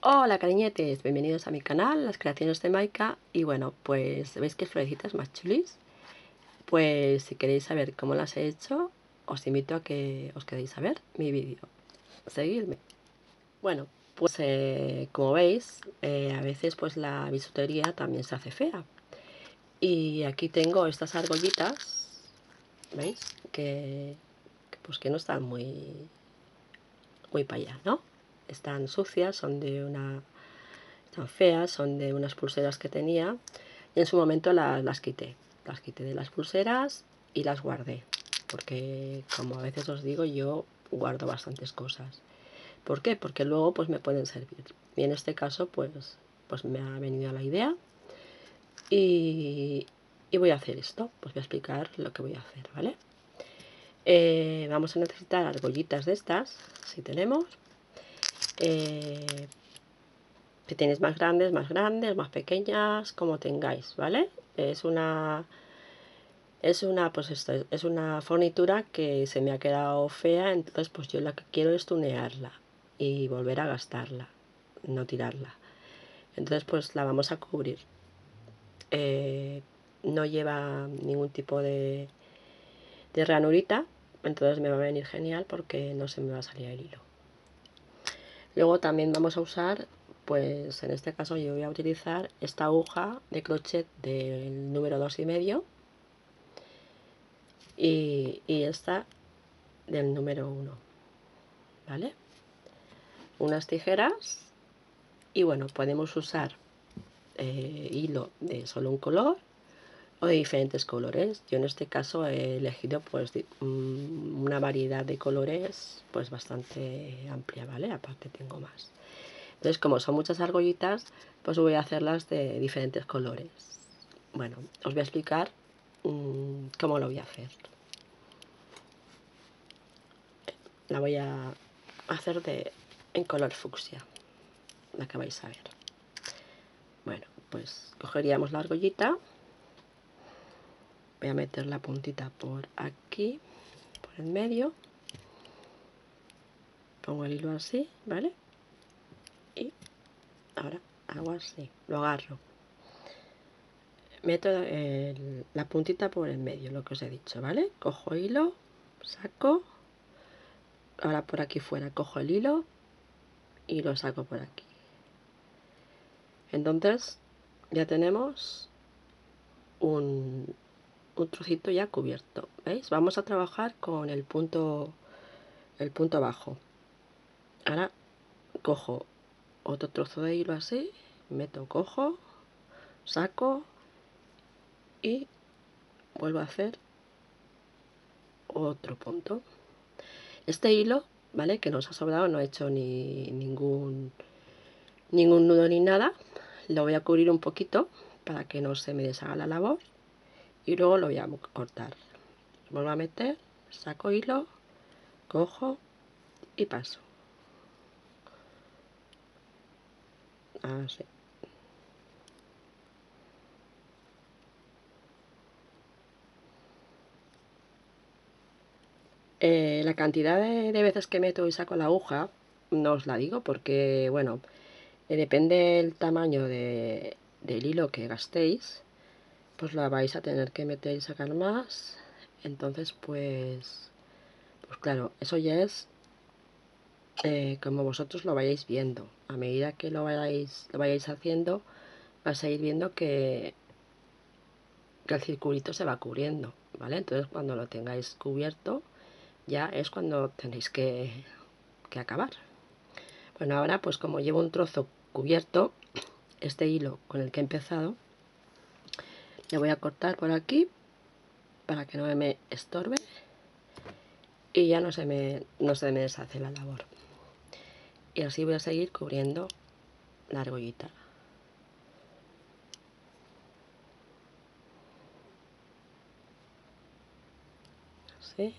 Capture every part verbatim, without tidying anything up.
Hola cariñetes, bienvenidos a mi canal, las creaciones de Maika. Y bueno, pues veis que florecitas más chulis. Pues si queréis saber cómo las he hecho, os invito a que os quedéis a ver mi vídeo. Seguidme. Bueno, pues eh, como veis, eh, a veces pues la bisutería también se hace fea. Y aquí tengo estas argollitas, ¿veis? Que, que pues que no están muy, muy para allá, ¿no? Están sucias, son de una... Están feas, son de unas pulseras que tenía y en su momento las, las quité. Las quité de las pulseras y las guardé. Porque como a veces os digo, yo guardo bastantes cosas. ¿Por qué? Porque luego pues me pueden servir. Y en este caso pues, pues me ha venido la idea y, y voy a hacer esto. Pues voy a explicar lo que voy a hacer, ¿vale? Eh, vamos a necesitar argollitas de estas, si tenemos. Eh, Si tenéis más grandes, más grandes, más pequeñas, como tengáis, ¿vale? Es una, es una, pues esto, es una fornitura que se me ha quedado fea, entonces pues yo lo que quiero es tunearla y volver a gastarla, no tirarla. Entonces pues la vamos a cubrir. Eh, no lleva ningún tipo de, de ranurita, entonces me va a venir genial porque no se me va a salir el hilo. Luego también vamos a usar, pues en este caso yo voy a utilizar esta aguja de crochet del número dos y medio y, y esta del número uno, ¿vale? Unas tijeras y bueno, podemos usar eh, hilo de solo un color o de diferentes colores. Yo en este caso he elegido pues una variedad de colores pues bastante amplia, ¿vale? Aparte tengo más. Entonces, como son muchas argollitas, pues voy a hacerlas de diferentes colores. Bueno, os voy a explicar mmm, cómo lo voy a hacer. La voy a hacer de en color fucsia, la que vais a ver. Bueno, pues cogeríamos la argollita. Voy a meter la puntita por aquí, por el medio. Pongo el hilo así, ¿vale? Y ahora hago así, lo agarro. Meto el, la puntita por el medio, lo que os he dicho, ¿vale? Cojo hilo, saco, ahora por aquí fuera cojo el hilo y lo saco por aquí. Entonces ya tenemos un, un trocito ya cubierto, ¿veis? Vamos a trabajar con el punto, el punto bajo. Ahora cojo otro trozo de hilo así, meto, cojo, saco y vuelvo a hacer otro punto. Este hilo, ¿vale? Que nos ha sobrado, no he hecho ni ningún ningún nudo ni nada. Lo voy a cubrir un poquito para que no se me deshaga la labor y luego lo voy a cortar. Vuelvo a meter, saco hilo, cojo y paso. Así. Eh, la cantidad de, de veces que meto y saco la aguja no os la digo porque, bueno, eh, depende del tamaño de, del hilo que gastéis, pues la vais a tener que meter y sacar más. Entonces, pues, pues claro, eso ya es eh, como vosotros lo vayáis viendo. A medida que lo vayáis, lo vayáis haciendo, vais a ir viendo que, que el circulito se va cubriendo, ¿vale? Entonces, cuando lo tengáis cubierto, ya es cuando tenéis que, que acabar. Bueno, ahora pues como llevo un trozo cubierto, este hilo con el que he empezado, le voy a cortar por aquí para que no me estorbe y ya no se me, no se me deshace la labor. Y así voy a seguir cubriendo la argollita. Así.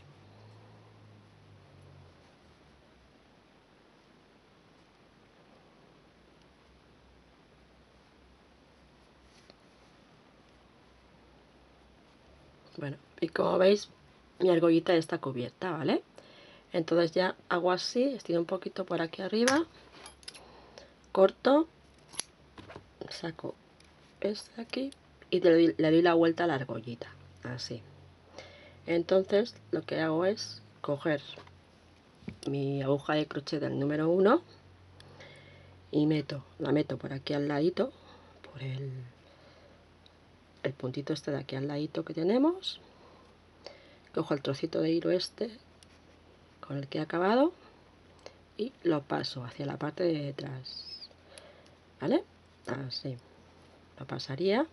Bueno, y como veis, mi argollita está cubierta, ¿vale? Entonces ya hago así, estiro un poquito por aquí arriba corto, saco este de aquí y le doy, le doy la vuelta a la argollita, así. Entonces lo que hago es coger mi aguja de crochet del número uno y meto, la meto por aquí al ladito, por el, el puntito este de aquí al ladito que tenemos, cojo el trocito de hilo este con el que he acabado y lo paso hacia la parte de detrás, ¿vale? Así, lo pasaría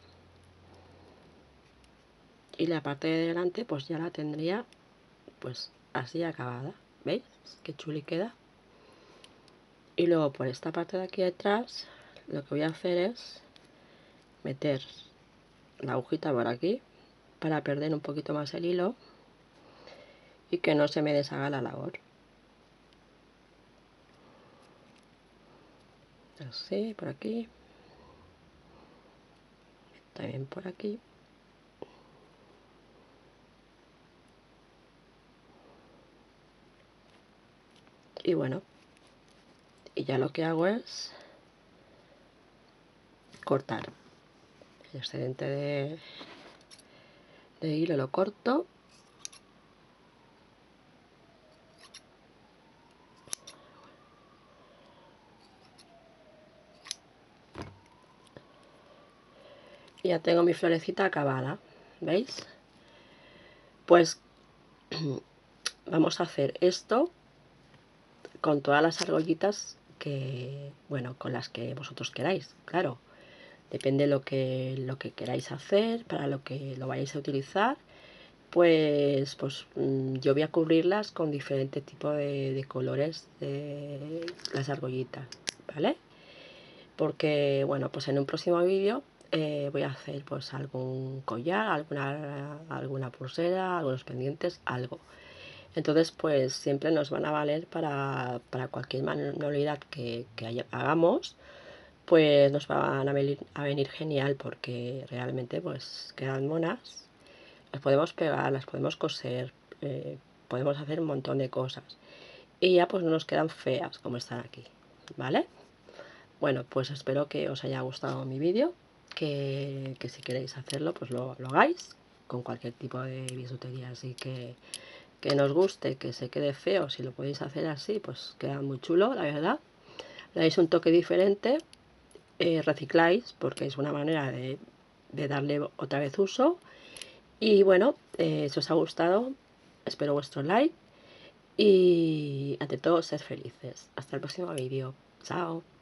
y la parte de delante pues ya la tendría pues así acabada, ¿veis? Qué chuli queda. Y luego por esta parte de aquí detrás lo que voy a hacer es meter la agujita por aquí para perder un poquito más el hilo y que no se me deshaga la labor. Así, por aquí, también por aquí. Y bueno, y ya lo que hago es cortar el excedente de, de hilo, lo corto. Y ya tengo mi florecita acabada, ¿veis? Pues vamos a hacer esto con todas las argollitas que, bueno, con las que vosotros queráis, claro. Depende lo que, lo que queráis hacer, para lo que lo vayáis a utilizar. Pues, pues yo voy a cubrirlas con diferentes tipos de, de colores de las argollitas, ¿vale? Porque, bueno, pues en un próximo vídeo eh, voy a hacer pues algún collar, alguna, alguna pulsera, algunos pendientes, algo. Entonces, pues siempre nos van a valer para, para cualquier manualidad que, que haya, hagamos, pues nos van a venir, a venir genial porque realmente pues quedan monas. Las podemos pegar, las podemos coser, eh, podemos hacer un montón de cosas. Y ya pues no nos quedan feas como están aquí, ¿vale? Bueno, pues espero que os haya gustado mi vídeo, que, que si queréis hacerlo pues lo, lo hagáis con cualquier tipo de bisutería, así que que nos guste, que se quede feo, si lo podéis hacer así, pues queda muy chulo, la verdad. Le dais un toque diferente, eh, recicláis, porque es una manera de, de darle otra vez uso. Y bueno, eh, si os ha gustado, espero vuestro like y ante todo, sed felices. Hasta el próximo vídeo. Chao.